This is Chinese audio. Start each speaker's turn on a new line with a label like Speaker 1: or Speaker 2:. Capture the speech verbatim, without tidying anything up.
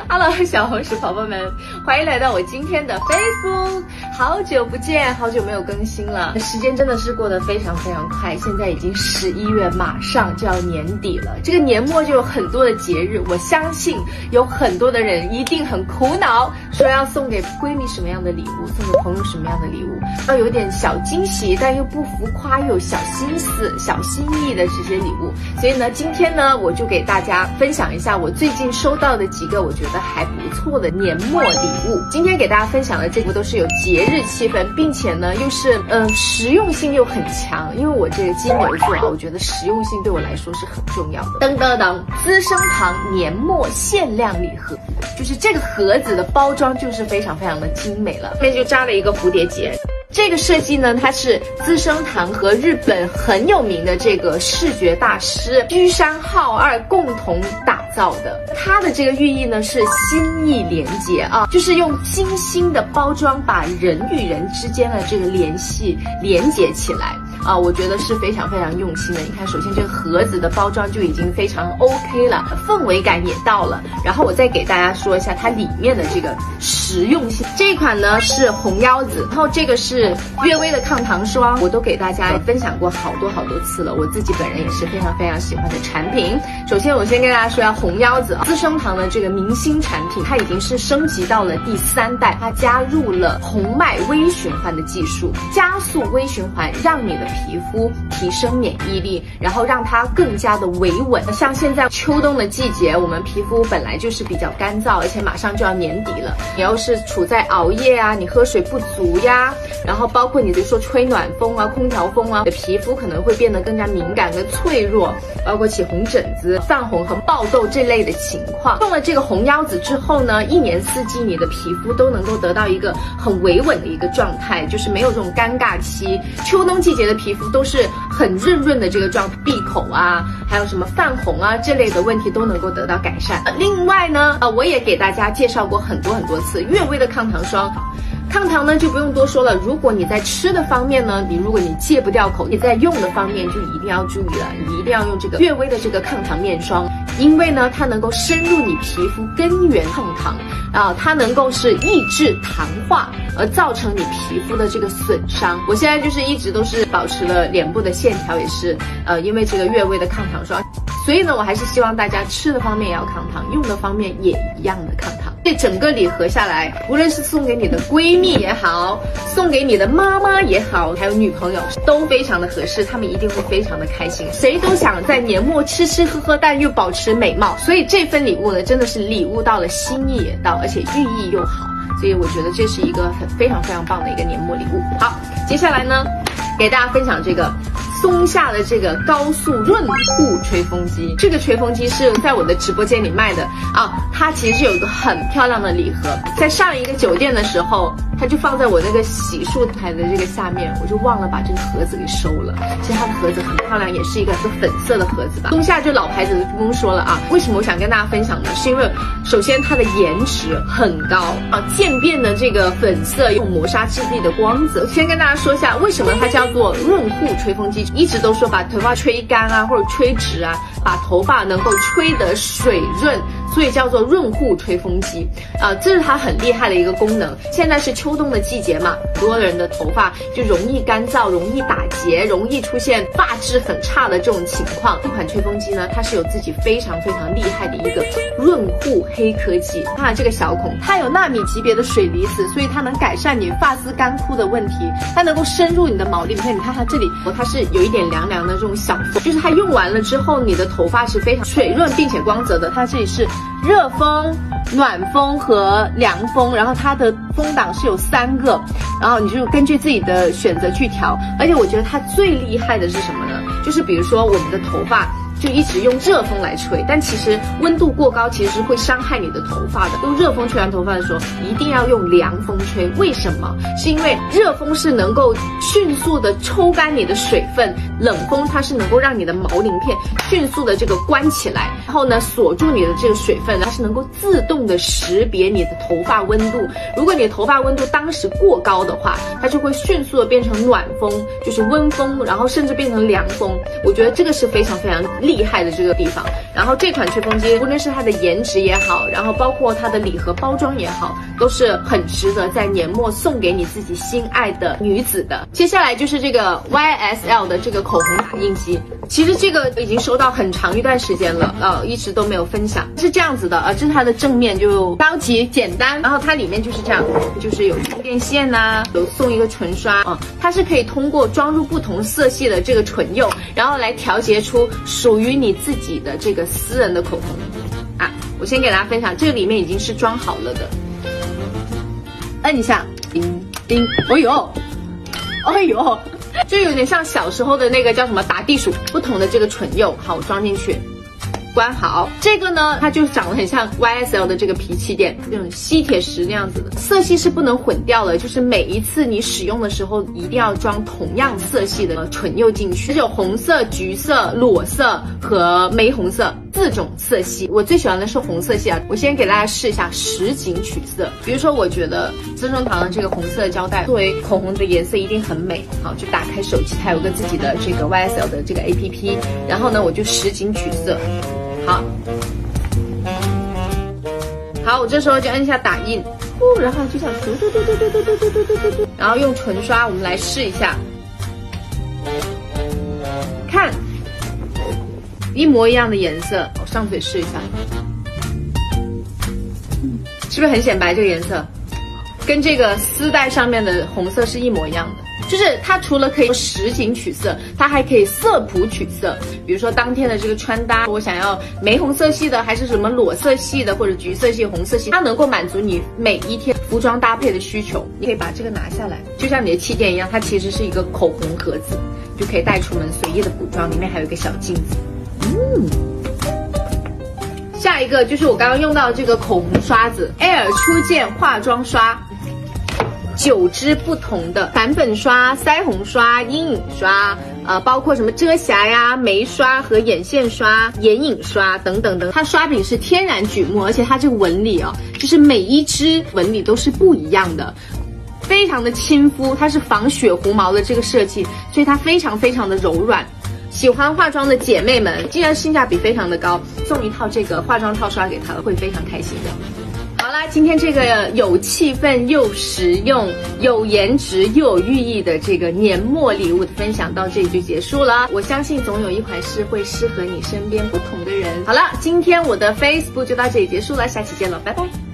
Speaker 1: Hello， 小红薯宝宝们，欢迎来到我今天的 Facebook。好久不见，好久没有更新了，时间真的是过得非常非常快。现在已经十一月，马上就要年底了。这个年末就有很多的节日，我相信有很多的人一定很苦恼，说要送给闺蜜什么样的礼物，送给朋友什么样的礼物，要有点小惊喜，但又不浮夸，又有小心思、小心意的这些礼物。所以呢，今天呢，我就给大家分享一下我最近收到的几个我觉得还不错的年末礼物。今天给大家分享的这部都是有节日气氛，并且呢又是呃实用性又很强，因为我这个金牛座啊，我觉得实用性对我来说是很重要的。噔噔噔，资生堂年末限量礼盒，就是这个盒子的包装就是非常非常的精美了，后面就扎了一个蝴蝶结。这个设计呢，它是资生堂和日本很有名的这个视觉大师居山浩二共同打造的。它的这个寓意呢是心意连接啊，就是用精心的包装把人与人之间的这个联系连接起来啊，我觉得是非常非常用心的。你看，首先这个盒子的包装就已经非常 OK 了，氛围感也到了。然后我再给大家说一下它里面的这个实用性。这一款呢是红腰子，然后这个是悦薇的抗糖霜，我都给大家分享过好多好多次了，我自己本人也是非常非常喜欢的产品。首先我先跟大家说一下红腰子，资生堂的这个明星产品，它已经是升级到了第三代，它加入了红脉微循环的技术，加速微循环，让你的皮肤提升免疫力，然后让它更加的维稳。像现在秋冬的季节，我们皮肤本来就是比较干燥，而且马上就要年底了，你要是处在熬夜啊，你喝水不足呀，然后包括你比如说吹暖风啊、空调风啊，你的皮肤可能会变得更加敏感和脆弱，包括起红疹子、泛红和爆痘这类的情况。用了这个红腰子之后呢，一年四季你的皮肤都能够得到一个很维稳的一个状态，就是没有这种尴尬期。秋冬季节的皮肤都是很润润的这个状态，闭口啊，还有什么泛红啊这类的问题都能够得到改善。另外呢，呃，我也给大家介绍过很多很多次悦薇的抗糖霜。抗糖呢就不用多说了，如果你在吃的方面呢，你如果你戒不掉口，你在用的方面就一定要注意了，你一定要用这个悦薇的这个抗糖面霜，因为呢它能够深入你皮肤根源抗糖啊，它能够是抑制糖化而造成你皮肤的这个损伤。我现在就是一直都是保持了脸部的线条，也是呃因为这个悦薇的抗糖霜，所以呢我还是希望大家吃的方面也要抗糖，用的方面也一样的抗糖。这整个礼盒下来，无论是送给你的闺蜜也好，送给你的妈妈也好，还有女朋友，都非常的合适，她们一定会非常的开心。谁都想在年末吃吃喝喝，但又保持美貌，所以这份礼物呢，真的是礼物到了，心意也到，而且寓意又好，所以我觉得这是一个很非常非常棒的一个年末礼物。好，接下来呢，给大家分享这个松下的这个高速润护吹风机。这个吹风机是在我的直播间里卖的啊，它其实有一个很漂亮的礼盒，在上一个酒店的时候，它就放在我那个洗漱台的这个下面，我就忘了把这个盒子给收了。其实它的盒子很漂亮，也是一个粉色的盒子吧。松下这老牌子就不用说了啊，为什么我想跟大家分享呢？是因为首先它的颜值很高啊，渐变的这个粉色用磨砂质地的光泽。先跟大家说一下为什么它叫做润护吹风机，一直都说把头发吹干啊或者吹直啊，把头发能够吹得水润，所以叫做润护吹风机啊，这是它很厉害的一个功能。现在是秋冬的季节嘛，很多人的头发就容易干燥，容易打结，容易出现发质很差的这种情况。这款吹风机呢，它是有自己非常非常厉害的一个润护黑科技。看这个小孔，它有纳米级别的水离子，所以它能改善你发丝干枯的问题，它能够深入你的毛粒。你看，你看它这里，它是有一点凉凉的这种小缝，就是它用完了之后，你的头发是非常水润并且光泽的。它这里是热风、暖风和凉风，然后它的风档是有三个，然后你就根据自己的选择去调。而且我觉得它最厉害的是什么呢？就是比如说我们的头发就一直用热风来吹，但其实温度过高其实是会伤害你的头发的。用热风吹完头发的时候，一定要用凉风吹。为什么？是因为热风是能够迅速的抽干你的水分，冷风它是能够让你的毛鳞片迅速的这个关起来， 然后呢锁住你的这个水分，它是能够自动的识别你的头发温度。如果你的头发温度当时过高的话，它就会迅速的变成暖风，就是温风，然后甚至变成凉风。我觉得这个是非常非常厉害的这个地方。然后这款吹风机，无论是它的颜值也好，然后包括它的礼盒包装也好，都是很值得在年末送给你自己心爱的女子的。接下来就是这个 Y S L 的这个口红打印机，其实这个已经收到很长一段时间了，呃，一直都没有分享。是这样子的啊、呃，这是它的正面，就高级简单，然后它里面就是这样，就是有充电线呐、啊，有送一个唇刷啊、呃，它是可以通过装入不同色系的这个唇釉，然后来调节出属于你自己的这个私人的口红啊。我先给大家分享，这个里面已经是装好了的，摁一下，叮叮，哦呦，哎呦，就有点像小时候的那个叫什么打地鼠，不同的这个唇釉，好，我装进去。关好，这个呢，它就长得很像 Y S L 的这个皮气垫，这种吸铁石那样子的，色系是不能混掉的，就是每一次你使用的时候，一定要装同样色系的唇釉进去，有红色、橘色、裸色和玫红色四种色系，我最喜欢的是红色系啊，我先给大家试一下实景取色，比如说我觉得资生堂的这个红色胶带作为口红的颜色一定很美，好，就打开手机，它有个自己的这个 Y S L 的这个 A P P， 然后呢，我就实景取色。好，好，我这时候就按一下打印，哦，然后就这样嘟嘟嘟嘟嘟嘟嘟嘟嘟嘟嘟，然后用唇刷，我们来试一下，看，一模一样的颜色，我上嘴试一下，是不是很显白？这个颜色跟这个丝带上面的红色是一模一样的。就是它除了可以实景取色，它还可以色谱取色。比如说当天的这个穿搭，我想要玫红色系的，还是什么裸色系的，或者橘色系、红色系，它能够满足你每一天服装搭配的需求。你可以把这个拿下来，就像你的气垫一样，它其实是一个口红盒子，就可以带出门随意的补妆。里面还有一个小镜子。嗯。下一个就是我刚刚用到的这个口红刷子 ，Air 初见化妆刷。九支不同的散粉刷、腮红刷、阴影刷，呃，包括什么遮瑕呀、眉刷和眼线刷、眼影刷等等等。它刷柄是天然榉木，而且它这个纹理啊，就是每一支纹理都是不一样的，非常的亲肤，它是防雪狐毛的这个设计，所以它非常非常的柔软。喜欢化妆的姐妹们，既然性价比非常的高，送一套这个化妆套刷给她会非常开心的。好啦，今天这个有气氛又实用、有颜值又有寓意的这个年末礼物的分享到这里就结束了。我相信总有一款是会适合你身边不同的人。好了，今天我的 Facebook 就到这里结束了，下期见了，拜拜。